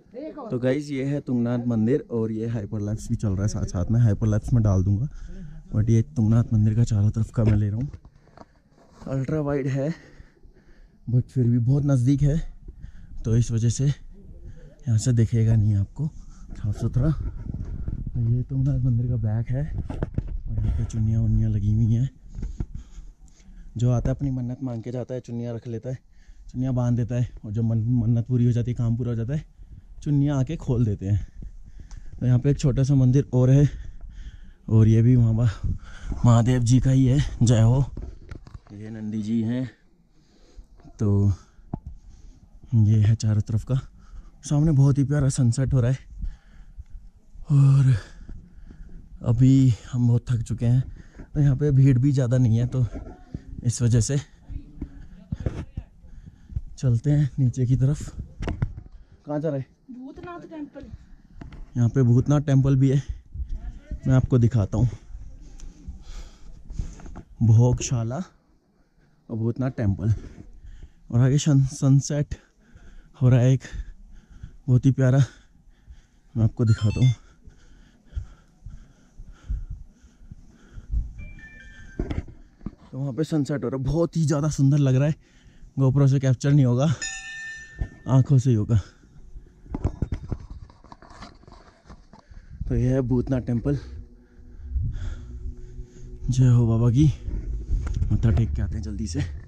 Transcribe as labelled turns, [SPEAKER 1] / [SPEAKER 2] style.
[SPEAKER 1] तो गाइज ये है तुंगनाथ मंदिर और ये हाइपरलैप्स भी चल रहा है साथ साथ में। हाइपरलैप्स में डाल दूंगा, बट ये तुंगनाथ मंदिर का चारों तरफ का मैं ले रहा हूँ। अल्ट्रा वाइड है बट फिर भी बहुत नज़दीक है, तो इस वजह से यहाँ से दिखेगा नहीं आपको साफ सुथरा। ये तुंगनाथ मंदिर का बैक है और यहाँ पे चुन्नियाँ उन्नियाँ लगी हुई हैं। जो आता है अपनी मन्नत मांग के जाता है, चुन्नियाँ रख लेता है, चुन्नियाँ बांध देता है, और जब मन्नत पूरी हो जाती है, काम पूरा हो जाता है, चुन्नियाँ आके खोल देते हैं। तो यहाँ पे एक छोटा सा मंदिर और है, और ये भी वहाँ महादेव जी का ही है। जय हो। ये नंदी जी हैं। तो ये है चारों तरफ का। सामने बहुत ही प्यारा सनसेट हो रहा है, और अभी हम बहुत थक चुके हैं, तो यहाँ पे भीड़ भी ज़्यादा नहीं है, तो इस वजह से चलते हैं नीचे की तरफ। कहाँ जा रहे? भूतनाथ टेम्पल। यहाँ पे भूतनाथ टेम्पल भी है, मैं आपको दिखाता हूँ। भोगशाला और भूतनाथ टेम्पल, और आगे सनसेट हो रहा है एक बहुत ही प्यारा, मैं आपको दिखाता हूँ। तो वहाँ पे सनसेट हो रहा है, बहुत ही ज़्यादा सुंदर लग रहा है। गोप्रो से कैप्चर नहीं होगा, आंखों से ही होगा। तो यह है भूतनाथ टेम्पल। जय हो बाबा की। मत्था टेक के आते हैं जल्दी से।